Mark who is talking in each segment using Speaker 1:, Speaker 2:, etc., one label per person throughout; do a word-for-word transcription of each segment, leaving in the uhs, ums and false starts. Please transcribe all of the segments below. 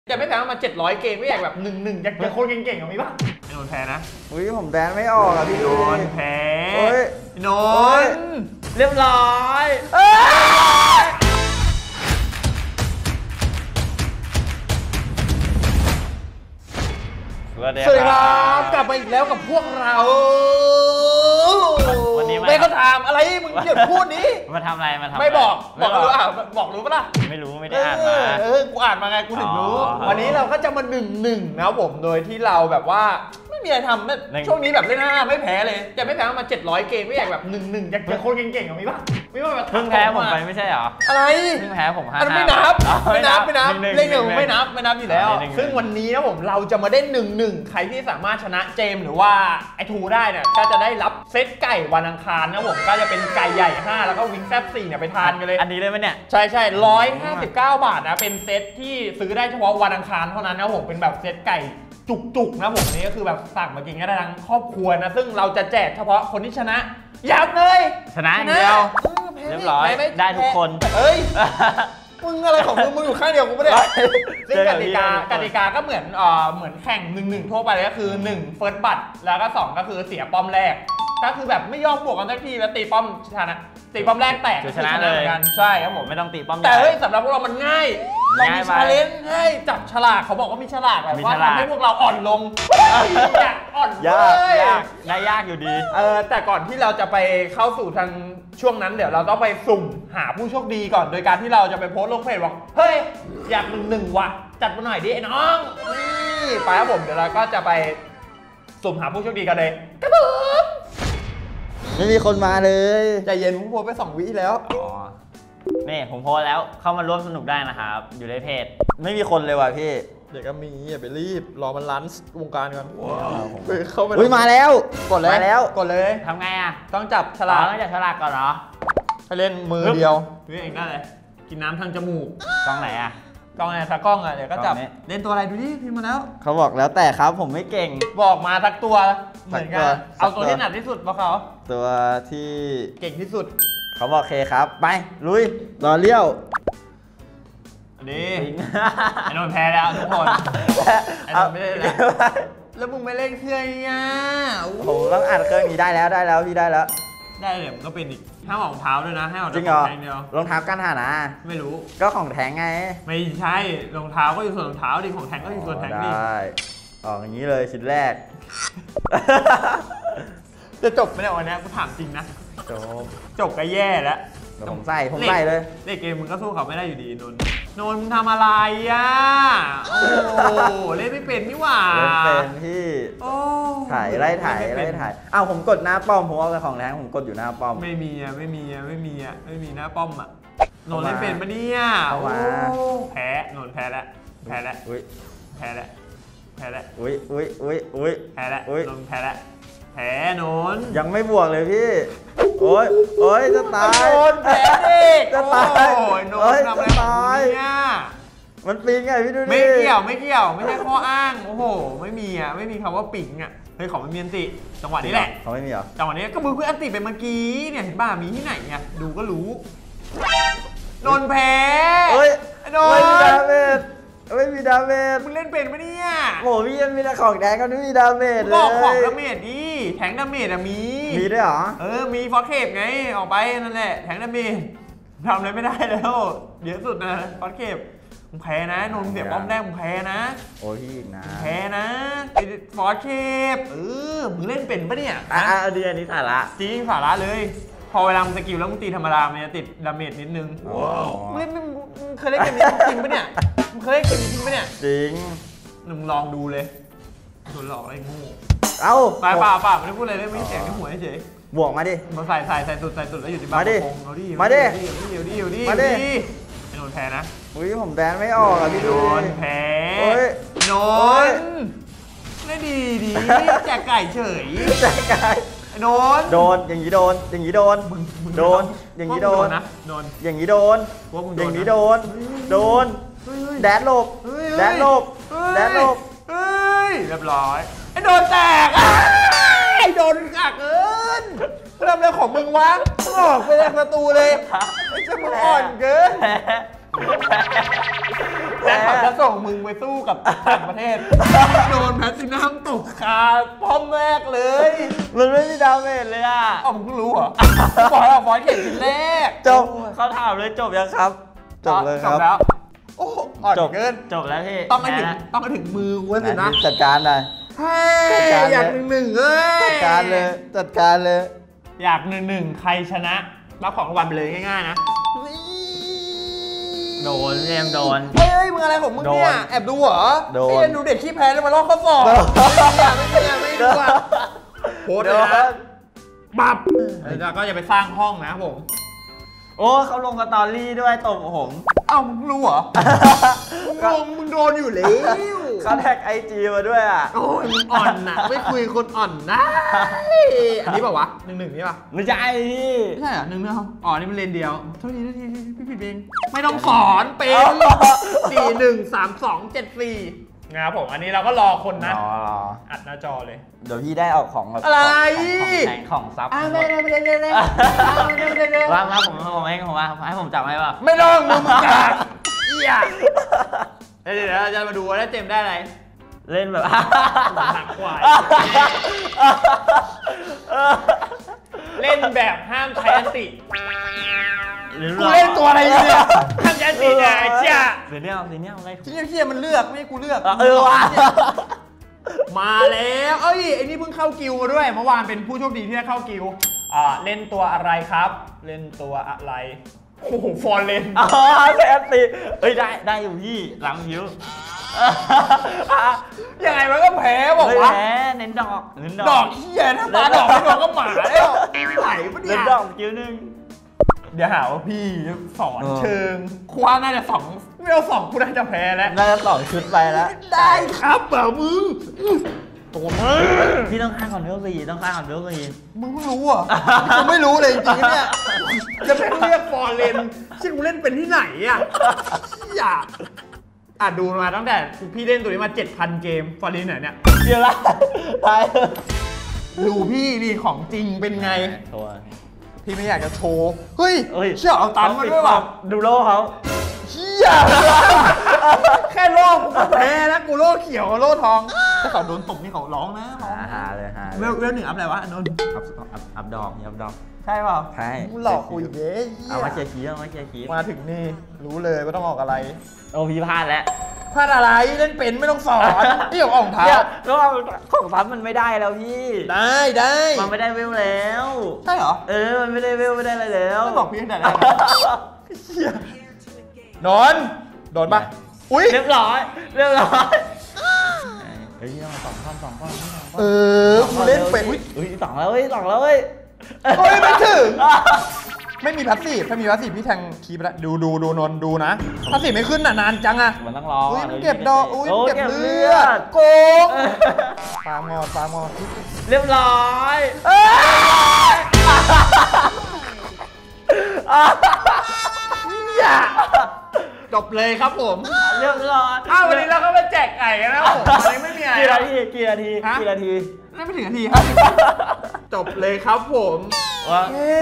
Speaker 1: จะไม่แพ้มาเจ็ดร้อยเกมไม่อยากแบบหนึ่งหนึ่งอยากเจอคนเก่งๆกับมีป่ะไอ้นนท์แพ้นะ
Speaker 2: อุ้ยผมแดนไม่ออกอ่ะพี่
Speaker 1: นนท์แพ้นนท์
Speaker 2: เรียบร้อย
Speaker 1: สวัสดีครับกลับมาอีกแล้วกับพวกเราวันนี้ไม่เขาถามอะไรมึงหยุดพูดนี้
Speaker 3: มาทำอะไรมาทำ
Speaker 1: ไม่บอกบอกรู้อ่ะบอกรู้ปะล่ะ
Speaker 3: ไม่รู้ไม่ได้อ่านมา
Speaker 1: เออกูอ่านมาไงกูถึงรู้วันนี้เราก็จะมาหนึ่งหนึ่งนะครับผมโดยที่เราแบบว่าไม่มีอะไรทำช่วงนี้แบบเล่นห้าไม่แพ้เลยจะไม่แพ้มาเจ็ดร้อยเกมไม่อยากแบบหนึ่งหนึ่งอยากเจอคนเก่งๆกับมีป่ะไม่ว่าแบบ
Speaker 3: เพิ่งแพ้ผมไปไม่ใช่เหรอ
Speaker 1: อะไร
Speaker 3: เพิ่งแพ้ผมห้า
Speaker 1: ไม่นับไม่นับไม่นับเล่นหนึ่งไม่นับไม่นับอยู่แล้วซึ่งวันนี้นะผมเราจะมาได้หนึ่งหนึ่งใครที่สามารถชนะเจมหรือว่าไอทูได้เนี่ยก็จะได้รับเซตไก่วันอังคารนะผมก็จะเป็นไก่ใหญ่ห้าแล้วก็วิงแซบสี่เนี่ยไปทานกันเลย
Speaker 3: อันนี้เลยไหมเนี่ย
Speaker 1: ใช่ใช่ร้อยห้าสิบเก้าบาทนะเป็นเซตที่ซื้อได้เฉพาะวันอังคารเท่านั้นนะผมเป็นแบบเซตไก่จุกๆนะผมนี่ก็คือแบบสั่งมากินกันได้ทั้งครอบครัวนะซึ่งเราจะแจกเฉพาะคนที่ชนะยับเลย
Speaker 3: ชนะอย่างเดียวเรียบร้อยได้ทุกคน
Speaker 1: เอ้ยมึงอะไรของมึงมึงอยู่ข้างเดียวกูไม่ได้ซึ่งกติกากติกาก็เหมือนเอ่อเหมือนแข่งหนึ่งหนึ่งทั่วไปเลยก็คือหนึ่งเฟิร์สบัตแล้วก็สองก็คือเสียป้อมแรกก็คือแบบไม่ยอมบวกกันสักทีแล้วตีป้อมชนะตีป้อมแรกแตก
Speaker 3: ชนะเลย
Speaker 1: กันใช่ครับผม
Speaker 3: ไม่ต้องตีป้อม
Speaker 1: แต่เฮ้ยสำหรับพวกเรามันง่ายเรามีชาเลนจ์ให้จับฉลากเขาบอกว่ามีฉลากแบบว่าทำให้พวกเราอ่อนลงอ่อน
Speaker 3: ยากได้ยากอยู่ดี
Speaker 1: เออแต่ก่อนที่เราจะไปเข้าสู่ทางช่วงนั้นเดี๋ยวเราต้องไปสุ่มหาผู้โชคดีก่อนโดยการที่เราจะไปโพสต์ลงเพจบอกเฮ้ยอยากหนึ่งหนึ่งว่ะจัดมาหน่อยดิไอ้น้องนี่ไปครับผมเดี๋ยวเราก็จะไปสุ่มหาผู้โชคดีกันเลยกระเบื้อง
Speaker 2: ไม่มีคนมาเลย
Speaker 1: ใจเย็นผมโพสไปสองวิแล้ว
Speaker 3: อ๋อนี่ผมโพสแล้วเข้ามาร่วมสนุกได้นะครับอยู่ในเพจ
Speaker 2: ไม่มีคนเลยว่ะพี่
Speaker 1: เดี๋ยวก็มีอย่าไปรีบรอมันรันวงการก่อนเข้าไป
Speaker 2: อุ้ยมาแล้ว
Speaker 1: กดเลย
Speaker 2: มาแล้ว
Speaker 1: กดเลย
Speaker 3: ทำไงอ่ะ
Speaker 1: ต้องจับฉลาก
Speaker 3: ต้องจับฉลากก่อนเหรอ
Speaker 1: ให้เล่นมือเดียวนี่เองได้เลยกินน้ำทางจมูก
Speaker 3: กล้องไหนอ่ะ
Speaker 1: กล้องไหนถ้ากล้องอ่ะเดี๋ยวก็จับเล่นตัวอะไรดูดิพิมพ์มาแล้ว
Speaker 2: เขาบอกแล้วแต่ครับผมไม่เก่ง
Speaker 1: บอกมาทักตัวเหมือนกันเอาตัวที่หนักที่สุดบอกเขา
Speaker 2: ตัวที่
Speaker 1: เก่งที่สุด
Speaker 2: เขาบอกเคครับไปลุยรอเลี้ยว
Speaker 1: อันนี้ไอ้นนท์แพ้แล้วทุกคนไอ้นนท์ไม่ได้แล้วแล้วมึงไม่เล่นเครื่องอ่ะ
Speaker 2: ผมต้องอัดเครื่องนี้ได้แล้วได้แล้วพี่ได้แล้ว
Speaker 1: ได้เดี๋ยวมันก็เป็นอีกห้ามออกรองเท้าด้วยนะให้ออกรอง
Speaker 2: เท้า
Speaker 1: เดียว
Speaker 2: รองเท้ากันหานะ
Speaker 1: ไม่รู้
Speaker 2: ก็ของแทงไง
Speaker 1: ไม่ใช่รองเท้าก็อยู่ส่วนรองเท้าดิของแทงก็อยู่ส่วนแทงดิ
Speaker 2: ได้ออกอย่างนี้เลยชิ้นแรก
Speaker 1: จะจบไหมเนี่ยวันนี้กูถามจริงนะ
Speaker 2: จบ
Speaker 1: จบก็แย่แล้ว
Speaker 2: ผมใส่ผมใส่เลย
Speaker 1: เล่นเกมมึงก็สู้เขาไม่ได้อยู่ดีนนท์นนท์มึงทำอะไรอ่ะโอ้เล่นไม่เป็นนี่หว่า
Speaker 2: เล่นเป็นพี่ถ่ายไล่ถ่ายไล่ถ่ายอ้าวผมกดหน้าป้อมผมเอาแต่ของแทงผมกดอยู่หน้าป้อม
Speaker 1: ไม่มีอ่ะไม่มีอ่ะไม่มีอ่ะไม่มีหน้าป้อมอ่ะนนท์เล่นเป็นปะเนี่ยโอ้แพ้นนท์แพ้แล้วแพ้แล้ว
Speaker 2: อุ้ย
Speaker 1: แพ้แล้วแพ้แล้ว
Speaker 2: อุ้ยอุ้ยอุ้ยอุ้ย
Speaker 1: แพ้แล้วนนท์แพ้แล้วแพ้นนท์
Speaker 2: ยังไม่บวกเลยพี่โอ้ยโอ้ยจะตาย
Speaker 1: นนท์แพ้ดิ
Speaker 2: จะตาย
Speaker 1: โอ้ยนนท์ทำอะไรตายเนี่ย
Speaker 2: มันปิงไงพี่ดูดิ
Speaker 1: ไม่เกี่ยวไม่เกี่ยวไม่ใช่ข้ออ้างโอ้โหไม่มีอ่ะไม่มีคำว่าปิงอ่ะเฮ้ยของมันมีอันติจังหวะนี้แหละ
Speaker 2: เขาไม่มีเหรอ
Speaker 1: จังหวะนี้ก็มือเพื่อนอันติไปเมื่อกี้เนี่ยเห็นป่ะมีที่ไหนเนี่ยดูก็รู้นนท์แพ้
Speaker 2: เฮ้ย
Speaker 1: นนท์
Speaker 2: ไม่มีดาเมจไม่มีดาเมจ
Speaker 1: มึงเล่นเป็นปะเนี่ย
Speaker 2: โอ้พี่ยังมีแต่ของแทงก็ไม่มีดาเมจเลย
Speaker 1: บอกของดาเมจดิแทงดาเมจอะมี
Speaker 2: มีด้วยเหรอ
Speaker 1: เออมีฟอสเคปไงออกไปนั่นแหละแทงดาเมจทำอะไรไม่ได้แล้วเยอะสุดนะฟอสเคปมึงแพ้นะนนท์เสียป้อมแรกมึงแพ้นะ
Speaker 2: โอ้พี่นะ
Speaker 1: แพ้นะฟอสเคปเออมึงเล่นเป็นปะเนี่ย
Speaker 2: อ่ะดีอันนี้สาระ
Speaker 1: จริงสาระเลยพอเวลามึงสกิลแล้วมึงตีธรรมดามันจะติดดาเมจนิดนึงมึงเล่นมึงเคยเล่นเกมนี้จริงปะเนี่ยมึงเคยเล่นเกมนี้จริงปะเนี่ย
Speaker 2: จริง
Speaker 1: มึงลองดูเลยโดนหลอกอะไรงู
Speaker 2: เอ้า
Speaker 1: ป่าป่าป่าไม่ได้พูดอะไรเลยไม่เสียงในหัวเฉย
Speaker 2: บวกมาดิ
Speaker 1: มาใส่ใส่ใส่สุดใส่สุดแล้วอยู่ที่บ้าน
Speaker 2: มาดิ
Speaker 1: เอาดิ
Speaker 2: มาดิ
Speaker 1: เดี๋ยวดิเดี๋ยวดิ
Speaker 2: มาดิ
Speaker 1: ไอ้นนท์แพ้นะ
Speaker 2: อุ้ยผมแดนไม่ออกอ่ะพี่
Speaker 1: นนท์แพ้นนท์ไม่ดีดีแจกไก่เฉย
Speaker 2: แจกไก่
Speaker 1: โดน
Speaker 2: โดนอย่างนี้โดนอย่างนี้โดนโดนอย่างนี้โดน
Speaker 1: นะโดน
Speaker 2: อย่างนี้โดนอย่างนี้โดนโดนแดนหลบแดนหลบแดนหลบ
Speaker 1: เฮ้ยเรียบร้อยไอ้โดนแตกไอ้โดนกักเกินทำอะไรของมึงวะออกไปจากประตูเลยไอ้เจ้ามึงอ่อนเกินแต่เขาจะส่งมึงไปสู้กับต่างประเทศโดนแพลตินัมตกคาป้อมแรกเลย
Speaker 3: มันไม่มีดาเมจเลยอ่ะ
Speaker 1: อ้าวมึงเพิ่งรู้เหรอบอกแล้วบอสเก่งทีแรก
Speaker 2: จบ
Speaker 3: เขาถามเลยจบยังครับ
Speaker 2: จบเลยค
Speaker 1: จ
Speaker 2: รั
Speaker 1: บบ แล้วโอ้อ่อน
Speaker 3: จบ
Speaker 1: เกิน
Speaker 3: จบแล้วพี่
Speaker 1: ต้องไปถึง
Speaker 3: แพ้ละ
Speaker 1: ต้องไปถึงมือกูแล้วสินะ
Speaker 2: จัดการเลย
Speaker 1: เฮ้
Speaker 2: จัด
Speaker 1: ย
Speaker 2: การเลย
Speaker 1: อยากหนึ่งหนึ่งเอ้ย
Speaker 2: จัดการเลยจัดการเลย
Speaker 1: อยากหนึ่งหนึ่งใครชนะรับของรางวัลไปเลยง่ายๆนะ
Speaker 3: โดนเรียมโดน
Speaker 1: เฮ้ยมึงอะไรของมึงเนี่ย
Speaker 3: โดน
Speaker 1: แอบดูเหรอ
Speaker 2: โดน
Speaker 1: ไอ้เหี้ยดูเด็กขี้แพ้แล้วมาลอกข้อสอบ
Speaker 2: โดน
Speaker 1: ไม่เนี่ยไม่ดูอ่ะโพสต์เลยนะบับแล้วก็จะไปสร้างห้องนะครับผม
Speaker 3: โอ้เขาลงสตอรี่ด้วยตบผม
Speaker 1: เอ้ามึงรู้เหรอ มึงลงมึงโดนอยู่แล้ว
Speaker 2: เขาแท็กไอจีมาด้วยอ่ะ
Speaker 1: โอ้ยมึงอ่อนน่ะ ไม่คุยคนอ่อนนะอันนี้เปล่าวะหนึ่งหนึ่งนี่ป่ะ
Speaker 3: ไม่ใช่พี่
Speaker 1: ไม่ใช่เหรอหนึ่งเดียวอ๋อนี่มันเลนเดียวโทษทีโทษทีพี่ผิดเองไม่ต้องสอนเป็นสี่หนึ่งสามสองเจ็ดสี่นะครับผมอันนี้เราก็รอคนนะ
Speaker 2: รอรอ
Speaker 1: อัดหน้าจอเลย
Speaker 2: เดี๋ยวพี่ได้ออกของแบบ
Speaker 1: อะไร
Speaker 3: ของแทงของซับ
Speaker 1: อ่าไม่ได้ไม่ได้ไม่ได้ไม่ได้ไม่ได้
Speaker 3: ว่างมาผมผมให้ผมว่าให้ผมจับให้ป่ะ
Speaker 1: ไม่ต้องมึงมึงกากเหี้ยเดี๋ยวเดี๋ยวเราจะมาดูว่าได้เจมได้อะไร
Speaker 3: เล่นแบบ
Speaker 1: หนักกว่าเล่นแบบห้ามใช้อันติกูเล่นตัวอะไรเนี่ยห้ามใช้อันติเนี่ยไอ้เชี่ย
Speaker 3: สีเนี่ยสีเนี่ยอะไร
Speaker 1: ที่เชี่ยมันเลือกไม่ให้กูเลือก
Speaker 3: เออว่ะ
Speaker 1: มาแล้วเอ้ยไอ้นี่เพิ่งเข้ากิวมาด้วยเมื่อวานเป็นผู้โชคดีที่ได้เข้ากิวอ่าเล่นตัวอะไรครับ เล่นตัวอะไรโอ้โหฟอร์เรน
Speaker 3: อ๋อแซมตีเอ้ยได้ได้อยู่พี่หลังผิว
Speaker 1: ยังไงมันก็แพ้บอก
Speaker 3: เฮ้ย
Speaker 1: ว่า
Speaker 3: แพ้เน้นดอกเน้นดอก
Speaker 1: ดอกเหี้ยถ้าตาดอกไม่ดอกก็หมาแล้วไหวปะเนี่
Speaker 3: เน้
Speaker 1: ย
Speaker 3: นดอกคิ้วหนึ่ง
Speaker 1: เดี๋ยวหาว่าพี่สอนเชิงคว้าน่าจะสองไม่เอาสองกูน่าจะแพ้แล้ว
Speaker 2: น่าจะสองชุดไปแล้ว
Speaker 1: ได้ครับเปล่ามึงตัวมึง
Speaker 3: พี่ต้องฆ่าก่อนเวลสี่ต้องฆ่าก่อนเวลสี่
Speaker 1: มึงเพิ่งรู้อ่ะกูไม่รู้เลยจริงๆเนี่ยจะเป็นเรียกฟอร์เรนชื่อกูเล่นเป็นที่ไหนอ่ะอยากอ่ะดูมาตั้งแต่พี่เล่นตัวนี้มา เจ็ดพัน เกมฟอร์เรนไหนเนี่ย
Speaker 3: เดี๋ยวละตาย
Speaker 1: ดูพี่นี่ของจริงเป็นไง
Speaker 3: โชว์
Speaker 1: พี่ไม่อยากจะโชว์เฮ้ย
Speaker 3: เฮ้ย
Speaker 1: เชี่ยเอาตันมาด้วยว่ะ
Speaker 3: ดูโลเขา
Speaker 1: เชี่ยแค่โลกกูก็แพ้แล้วกูโลกเขียวกับโลกทองถ้าเขาโดนตบนี่เขาร้องนะร้อง
Speaker 2: หาเลยหา
Speaker 1: เวลเวลหนึ่งอัพอะไรวะนนท์
Speaker 2: อัพอัพอัพดอกอัพดอก
Speaker 1: ใช่เปล่า
Speaker 2: ใช่
Speaker 1: มึงหลอกกูอีกเย้ย
Speaker 3: เอามาเชียร์คีเอามาเชียร์คี
Speaker 1: มาถึงนี่รู้เลยว่าต้องออกอะไร
Speaker 3: โอ้พี่พลาดแล้ว
Speaker 1: พลาดอะไรเล่นเป็นไม่ต้องสอนนี่ของออกเท้า
Speaker 3: เนี่ยแล้วของซับมันไม่ได้แล้วพี่
Speaker 1: ได้ได้
Speaker 3: มันไม่ได้เวลแล้ว
Speaker 1: ใช่เหรอ
Speaker 3: เออ มันไม่ได้เวลไม่ได้อะไรแล้ว
Speaker 1: ไม่บอกพี่ตั้งแต่แรกเชี่ยนนท์โดนปะอุ้ย
Speaker 3: เรียบร้อยเรียบร้อยเฮ้ยเอาสองข้อมสองข้อม
Speaker 1: เออกูเล่นเป็นอุ้ย
Speaker 3: เฮ้ยสองแล้วเฮ้ยสองแล้วเฮ้ย
Speaker 1: เฮ้ยไม่ถึง ไม่มีพาสซีฟถ้ามีพาสซีฟพี่แทงคีย์ไปแล้วดูดูดูนนท์ดูนะพาสซีฟไม่ขึ้นน่ะนานจังอะ
Speaker 3: มันต้องรอ
Speaker 1: อุ้ยมันเก็บดอกอุ้ย
Speaker 3: โ
Speaker 1: มันเก็บเลือดโกงปาหมอดปาหมอด
Speaker 3: เรียบร้อย
Speaker 1: เอ้ยอย่าจบเลยครับผม
Speaker 3: เรียบร้อย
Speaker 1: อ้าววันนี้เราก็ไปแจกไก่กันแล้วผมวันนี้ไม่มีอะไร
Speaker 3: กี่
Speaker 1: แล้
Speaker 3: นาว ทีกี่นาที
Speaker 1: ฮะ
Speaker 3: กี่นาที
Speaker 1: ไม่ถึงนาทีครับจบเลยครับผม
Speaker 3: ว่า
Speaker 1: เฮ้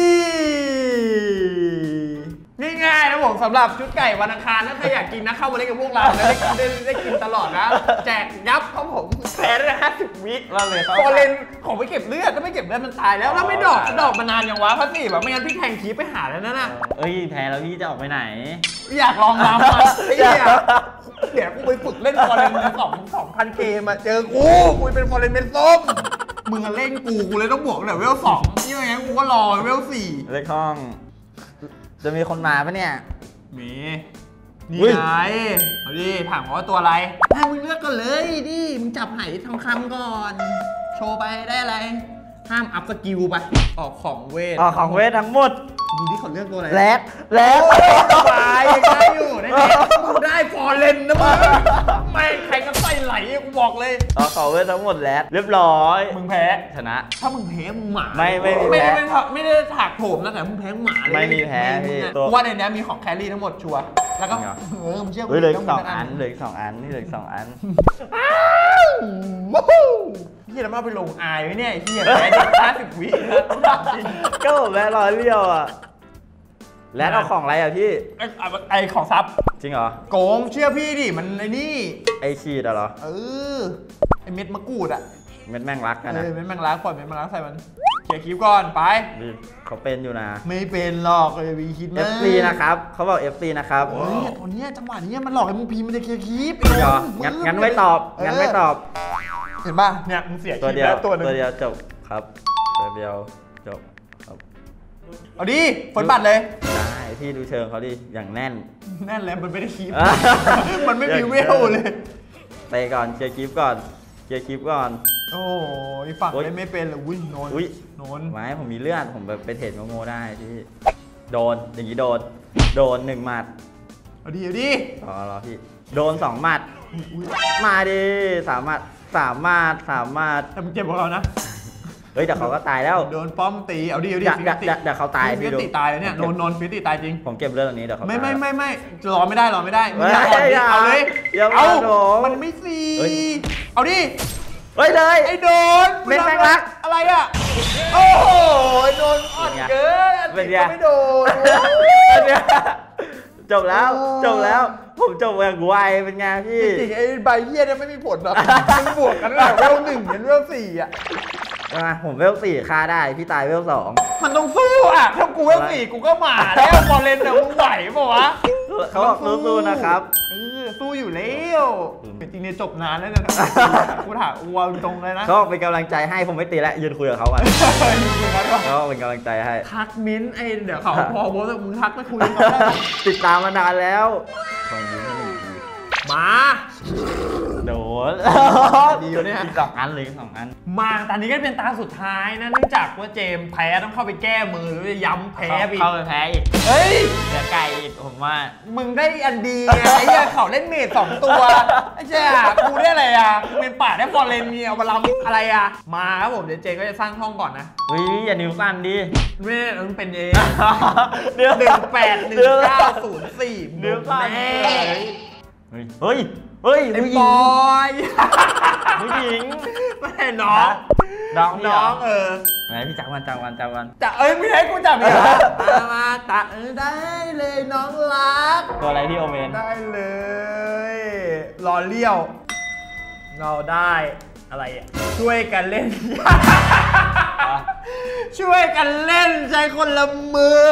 Speaker 1: ยง่ายๆนะผมสำหรับชุดไก่วันอังคารถ้าใครอยากกินนะเข้ามาเล่นกับพวกเราแล้วได้กินได้ได้กินตลอดนะแจกยับครับผมแพ้ได้ห้าสิบวิ
Speaker 3: ว่าเลยครับ
Speaker 1: พอเลนของไปเก็บเลือดถ้าไม่เก็บเลือดมันตายแล้วแล้วไม่ดอกดอกมานานยังวะพัสซีแบบไม่งั้นพี่แทงคีไปหาแล้วนั่นน่ะ
Speaker 3: เอ้ยแพ้แล้วพี่จะออกไปไหน
Speaker 1: อยากลองน้ำมันไอ้เหี้ยเดี๋ยวกูไปฝึกเล่นฟอร์เรนสองสองพันเกมอะเจอกูกูเป็นฟอร์เรนเป็นส้มมึงอะเล่นกูกูเลยต้องบวกเดี๋ยวเวลสองนี่ไม่งั้นกูก็รอเวลสี่
Speaker 2: เลขห้อง จะมีคนมาปะเนี่ย
Speaker 1: มีนี่
Speaker 2: อุ้ย
Speaker 1: ไงเอาดิถามว่าตัวอะไรให้มึงเลือกก่อนเลยดิมึงจับไหทองคำก่อน โชว์ไปได้อะไร ห้ามอัพสกิลไปออกของเวท
Speaker 2: อ๋อของเวททั้งหมด
Speaker 1: ดูที่เขาเลือกตัวอะไร
Speaker 2: แรดแรด
Speaker 1: สบายยังได้อยู่ได้ไหมมึงได้ฟอร์เรนนะมึงไม่ใครก็ใส่ไหลกูบอกเลย
Speaker 2: อ๋อของเวททั้งหมดแรดเรียบร้อย
Speaker 1: มึงแพ้
Speaker 2: ชนะ
Speaker 1: ถ้ามึงแพ้มึงหมา
Speaker 2: ไม่ไม่มี
Speaker 1: ไม่
Speaker 2: แพ้
Speaker 1: ได้ไม่ได้ไม่ได้ถากโถมนะแต่มึงแพ้มึงหมาเลย
Speaker 2: ไม่มีแพ้พี่
Speaker 1: มึงอะ
Speaker 2: ตัว
Speaker 1: กูว่าในนี้มีของแครี่ทั้งหมดชัวร์แล้วก็
Speaker 2: จริงเหรอ
Speaker 1: เออมึงเชื่อกู
Speaker 2: เฮ้ยเหลืออี
Speaker 1: ต้
Speaker 2: ก
Speaker 1: มี
Speaker 2: สอง
Speaker 1: สัก
Speaker 2: อันเหลืออีกสองอันนี่เหลืออีกสองอัน
Speaker 1: อ้าววู้ฮู้พี่จะมาไปลงอายไว้เนี่ยไอ้เหี้ยแพ้เด็กห้าสิบวินะจริง
Speaker 2: ก็ผมแพ้ร้อยเลี้ยวอ่ะแล้วเอาของอะไรอ่ะพี่
Speaker 1: ไอ้ไอของซับ
Speaker 2: จริงเหรอ
Speaker 1: โกงเชื่อพี่ดิมันไอ้นี่
Speaker 2: ไอชีดอะเหรอ
Speaker 1: เออไอเม็ดมะกรูดอะ
Speaker 2: เม็ดแม่งรักกัน
Speaker 1: เอ
Speaker 2: นะ
Speaker 1: อเม็ดแมงลักปล่อยเม็ดแมงลักใส่มันเคลียร์คลิปก่อนไป
Speaker 2: นี่เขาเป็นอยู่นะ
Speaker 1: ไม่เป็นหรอกเลยวีคิด
Speaker 2: เอ
Speaker 1: มาก
Speaker 2: ฟซีนะครับเขาบอก เอฟซี นะครับ
Speaker 1: เฮ้ยตัวเนี้ยจังหวะนี้มันหลอกให้มึงพิมพ์มันจะเคลียร์คลิป
Speaker 2: จริงเหรองั้นงั้นไม่ตอบงั้นไม่ตอบ
Speaker 1: เห็นป่ะเนี่ยมึงเสียค
Speaker 2: ตัว
Speaker 1: ลิป
Speaker 2: เดียว
Speaker 1: แล้วตัวหนึง
Speaker 2: ตัวเดียวจบครับตัวเดียวจบครับ
Speaker 1: เอาดิฝนบัตรเลย
Speaker 2: ได้พี่ดูเชิงเขาดิอย่างแน่น
Speaker 1: แน่นแล้วมันไม่ได้คลิป
Speaker 2: อ่ะ
Speaker 1: มันไม่มีเวลเลย
Speaker 2: ไปก่อนเคลียร์คลิปก่อนเคลียร์คลิปก่อน
Speaker 1: โอ้ยฝั่ง
Speaker 2: โอ๊ย
Speaker 1: เล่นไม่เป็นเลยอุ้ยโนน
Speaker 2: อุ๊ย
Speaker 1: โนน
Speaker 2: ไม้ผมมีเลือดผมแบบไปเทรดโง่ๆได้พี่โดนอย่างนี้โดนโดนหนึ่งหมัด
Speaker 1: เอาดิเอาดิ
Speaker 2: รอรอพี่โดนสองหมัด
Speaker 1: อุ๊ย
Speaker 2: มาดิสามหมัดสามหมัดสามหมัด
Speaker 1: แต่มึงเจ็บกว่าเรานะ
Speaker 2: เฮ้ยแต่เขาก็ตายแล้ว
Speaker 1: โดนป้อมตีเอาดิเอาดิ
Speaker 2: เดี๋ยว
Speaker 1: ฟิ
Speaker 2: เดี๋ยว
Speaker 1: ติ
Speaker 2: เดี๋ยวเดี๋ยวเขาตาย
Speaker 1: ฟิ
Speaker 2: พี่ดู
Speaker 1: ติตายเลยเนี่ยโนนโนนฟิติตายจริง
Speaker 2: ผมเก็บเลือดตรงนี้เดี๋ยวเขา
Speaker 1: ไม่
Speaker 2: ตาย
Speaker 1: ไม่ไม่ไม่รอไม่ได้รอไม่ได้มึง
Speaker 2: เฮ้ย
Speaker 1: อย่าอ่อนดิ
Speaker 2: อย่า
Speaker 1: เอาเลย
Speaker 2: อย่า
Speaker 1: เอา
Speaker 2: มาโดน
Speaker 1: มันไม่ฟรี
Speaker 2: เฮ้ย
Speaker 1: เอาดิ
Speaker 2: เฮ้ยเลย
Speaker 1: ไอ้โดน
Speaker 2: เม็ดแมงลัก
Speaker 1: อะไรอ่ะโอ้โหโดนอ่อนเกินอัน
Speaker 2: เป็น
Speaker 1: นี้
Speaker 2: ไง
Speaker 1: ก็ไม่โดน
Speaker 2: อันเนี้ยจบแล้ว
Speaker 1: โอ้
Speaker 2: จบแล้วผมจบอย่างไวเป็นไงพี่
Speaker 1: จริงๆไอ้ใบเหี้ยเนี่ยไม่มีผลหรอกมันบวกกันตั้งแต่เวลหนึ่งยันเวลสี่อ่ะ
Speaker 2: มาผมเวลสี่ฆ่าได้พี่ตายเวลสอง
Speaker 1: มันต้องสู้อ่ะถ้ากูเวลสี่กูก็หมาแล้วบอลเลนเนี่ยมึงไหวปะวะ
Speaker 2: เขาบอกสู้ๆนะครับ
Speaker 1: เออสู้อยู่แล้วจริงๆเนี่ยจบนานแล้วนะกูถามวางตรงเลยนะ
Speaker 2: เขาบอกเป็นกำลังใจให้ผมไม่ตีแล้วยืนคุยกับเขากัน
Speaker 1: อย่างนั้นวะ
Speaker 2: เขาบอกเป็นกำลังใจให้
Speaker 1: ทักมิ้นท์ไอ้เดี๋ยวเขาพอโพสต์มึงทักไปคุยกันได้ปะ
Speaker 2: ติดตามมานานแล้วของยิ้มให้หนึ่งที
Speaker 1: มา
Speaker 2: โดน
Speaker 1: ดีอยู่เนี่ย
Speaker 2: อีกสองอันเลยอีกสองอัน
Speaker 1: มาตอนนี้ก็เป็นตาสุดท้ายนะเนื่องจากว่าเจมส์แพ้ต้องเข้าไปแก้มือหรือจะย้ำแพ้ไปอีก
Speaker 3: เข้าไปแพ้อีก
Speaker 1: เฮ้ย
Speaker 3: เหลือไก่อีกผมว่า
Speaker 1: มึงได้อันดีไงไอ้เหี้ยเขาเล่นเมดสองตัวไอ้เจ้ากูได้อะไรอ่ะกูเป็นป่าได้ฟอร์เรนมีเอามาลำอะไรอ่ะมาครับผมเดี๋ยวเจก็จะสร้างห้องก่อนนะ
Speaker 3: วิอย่านิ้วสั้นดิ
Speaker 1: ไม่ได้มึงเป็นเอง
Speaker 3: เดี๋ยว
Speaker 1: หนึ่งแปดหนึ่งเก้าศูนย์สี่
Speaker 3: เดี๋ยวสั้น
Speaker 1: แม่
Speaker 3: เฮ้ย เฮ้ย เฮ้ย
Speaker 1: ไอ้
Speaker 3: ผู้ห
Speaker 1: บ
Speaker 3: ญิง
Speaker 1: อย
Speaker 3: ผู้หญิง
Speaker 1: ไม่ใช่น้อง
Speaker 3: น้องพี่เหร
Speaker 1: น้องเออ
Speaker 3: ไหนพี่จักรวันจักรวันจักรวัน
Speaker 1: จะเอ้ยไม่ให้กูจับอีกเหรอมามาตัดเออได้เลยน้องรัก
Speaker 3: ตัวอะไรพี่โอเมน
Speaker 1: ได้เลย รอเลี้ยว เราได้อะไรอ่ะ ช่วยกันเล่น ช่วยกันเล่นใจคนละมือ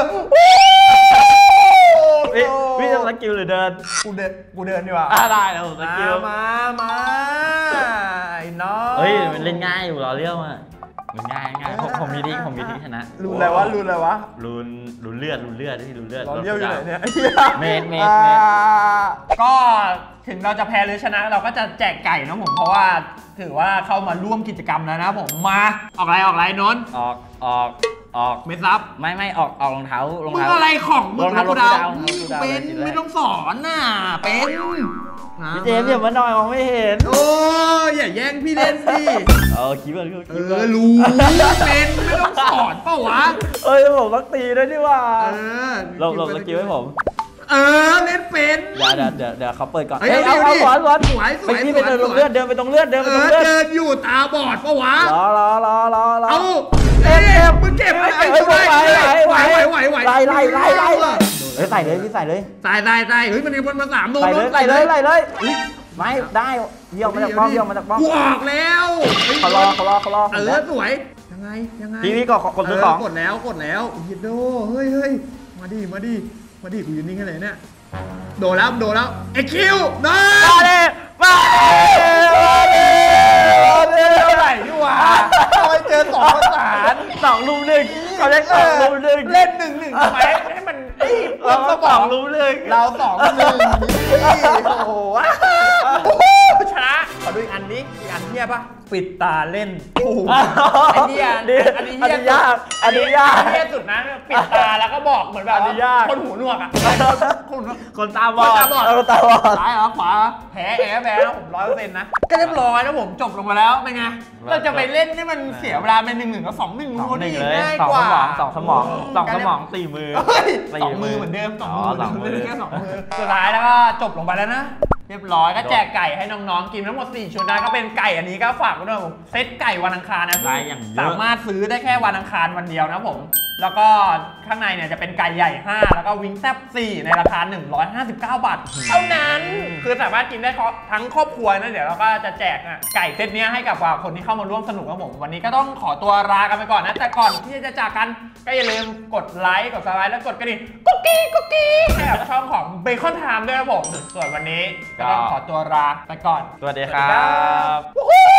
Speaker 3: พี่พี่จะสกิลหรือเดิน
Speaker 1: กูเดินกูเดินดีกว่า
Speaker 3: อ่าได้แล้วผมส
Speaker 1: มา
Speaker 3: กิล
Speaker 1: มามาไอ้น้อง
Speaker 3: เฮ้ยมันเล่นง่ายอยู่รอเลี้ยวอ่ะมันง่ายง่ายผมผมมีทิกผมมีทิกชนะ
Speaker 1: รู้อะไรวะรู้อะไรวะ
Speaker 3: รุนรุนเลือดรุนเลือดที่รุนเลือด
Speaker 1: รอเลี้ยวอยู่ไหนเนี่ย
Speaker 3: เมตรเมตรเมตร
Speaker 1: อ่าก็ถึงเราจะแพ้หรือชนะเราก็จะแจกไก่นะผมเพราะว่าถือว่าเข้ามาร่วมกิจกรรมแล้วนะผมมาออกอะไรออกอะไรนนท์
Speaker 3: ออกออกออก
Speaker 1: ไม่ซับ
Speaker 3: ไม่ไม่ออกออกรองเท้ารอง
Speaker 1: มึง
Speaker 3: เท้า
Speaker 1: อะไรของมึง
Speaker 3: รองเท้า
Speaker 1: กูดาว
Speaker 3: รองเท้ากูดาว
Speaker 1: เป็น
Speaker 3: เลยทีแรก
Speaker 1: ไม่ต้องสอนน่ะเป็นนะ
Speaker 3: พี่เจมส์อย่ามาหน่อยมองไม่เห็น
Speaker 1: โอ้ยอย่าแย่งพี่เล่นสิ
Speaker 3: เออคิดว่าคิด
Speaker 1: เอ
Speaker 3: ว่า
Speaker 1: อรู้เป็นไม่ต้องสอนเปล่าวะ
Speaker 3: เอ้ยผมต้องตีด้วยนี่ว่า
Speaker 1: เออ
Speaker 3: ลงลงสกิลให้ผม
Speaker 1: เออเล่นเป็น
Speaker 3: เดี๋ยวเดี๋ยวเดี๋ยวเดี๋ยวเขาเปิดก่อน
Speaker 1: เฮ้ย
Speaker 3: เอ้ยเอา
Speaker 1: เอา
Speaker 3: เอา
Speaker 1: ดิ
Speaker 3: สวนสวน
Speaker 1: สวยสวย
Speaker 3: ไปที่ไป
Speaker 1: สวย
Speaker 3: เดินลง
Speaker 1: สวย
Speaker 3: เลือดเดินไปตรงเลือดเดิน
Speaker 1: เอ
Speaker 3: ไปตรง
Speaker 1: อ
Speaker 3: เลือด
Speaker 1: เดินอยู่ตาบอดปะวะ
Speaker 3: รอรอรอรอรอ
Speaker 1: เอา
Speaker 3: เอ็
Speaker 1: เอ็
Speaker 3: ม
Speaker 1: มมึงเก็บไอ้
Speaker 3: เอ้ย
Speaker 1: ช่วย
Speaker 3: ไหวไหว
Speaker 1: ไหวไหวไหวไหว
Speaker 3: ไล่ไล่ไล่ไล่ไล่เฮ้ยใส่เลยพี่ใส่เลย
Speaker 1: ตายตายตายเฮ้ยมันมีคนมาสามโดน
Speaker 3: ใส่เลยใส่เลยใส่เลยอุ๊ยไม่ได้เยี่ยมมาจากป้อมเยี่ยมมาจากป้อม
Speaker 1: กูออกแล้ว
Speaker 3: เขารอเขารอเขารอ
Speaker 1: เออสวยยังไงยังไง
Speaker 3: พี่พี่กดกดตัวสอง
Speaker 1: กดแล้วกดแล้วยิดโดเฮ้ยเฮ้ยมาดิมาดิมาดิกูยืนนิ่งแค่ไหนเนี่ยโดนแล้วโดนแล้วไอคิวนะ
Speaker 3: มาเลยมาเลยมาเลยมาเลย
Speaker 1: เท่าไหร่ดีวะทำไมเจอสองประสาน
Speaker 3: สองลุมหนึ่งเขาเล่นสองลุมหนึ่ง
Speaker 1: เล่นหนึ่งหนึ่งทำไมให้มันไอ้
Speaker 3: เรา
Speaker 1: ส
Speaker 3: ส
Speaker 1: ม
Speaker 3: อ
Speaker 1: อง ง
Speaker 3: ลุมหนึ่ง
Speaker 1: เราสองหนึ่งโอ้โหชนะขอดูอีกอันนี้อีกอันเทียบปะปิดตาเล่นโอ้โหไอ้เหี้ยอันนี้
Speaker 3: อันนี้ยากอันนี้ยาก
Speaker 1: อันนี้สุดนะปิดตาแล้วก็บอกเหมือนแบบ
Speaker 3: อันนี้ยาก
Speaker 1: คนหูหนวกอ่ะคนหูหนวก
Speaker 3: คนตาบอด
Speaker 1: คนตาบอด
Speaker 3: เออตาบอด
Speaker 1: ซ้ายเหรอขวาแพ้แพ้แพ้แล้วผมร้อยเปอร์เซ็นต์นะก็เรียบร้อยแล้วผมจบลงมาแล้วเป็นไงเราจะไปเล่นให้มันเสียเวลาเป็นหนึ่งหนึ่งกับสองหนึ่ง
Speaker 3: สอง
Speaker 1: คน
Speaker 3: หนึ่ง
Speaker 1: นี้
Speaker 3: เลย
Speaker 1: ง่าย
Speaker 3: สอง
Speaker 1: ก
Speaker 3: ส
Speaker 1: ว่า
Speaker 3: มองสองสมองสองสมองสี่มือ
Speaker 1: เฮ้ย
Speaker 3: สี่
Speaker 1: สองมือเหมือนเดิมสองมือ
Speaker 3: สองมือ
Speaker 1: แค่สองมือสุดท้ายแล้วก็จบลงไปแล้วนะเรียบร้อยก็แจกไก่ให้น้องๆกินทั้งหมดสี่ชุดนะก็เป็นไก่อันนี้ก็ฝากไว้ด้วยผมเซตไก่วันอังคารนะ
Speaker 3: ได้อย่างเยอะ
Speaker 1: สามารถซื้อได้แค่วันอังคารวันเดียวนะผมแล้วก็ข้างในเนี่ยจะเป็นไก่ใหญ่ห้าแล้วก็วิงแซ่บสี่ในราคาหนึ่งร้อยห้าสิบเก้าบาทเท่านั้นคือสามารถกินได้ทั้งครอบครัวนะเดี๋ยวเราก็จะแจกไก่เซตนี้ให้กับคนที่เข้ามาร่วมสนุกครับผมวันนี้ก็ต้องขอตัวลากันไปก่อนนะแต่ก่อนที่จะจากกันก็อย่าลืมกดไลค์กดซับสไครบ์และกดกระดิ่งกุ๊กกี้กุ๊กกี้ให้กับช่องของเบคอนไทม์ด้วยครับผมส่วนวันนี้ก็ต้องขอตัวลาไปก่อน
Speaker 3: สวัสดีครับ
Speaker 1: วู้ฮู้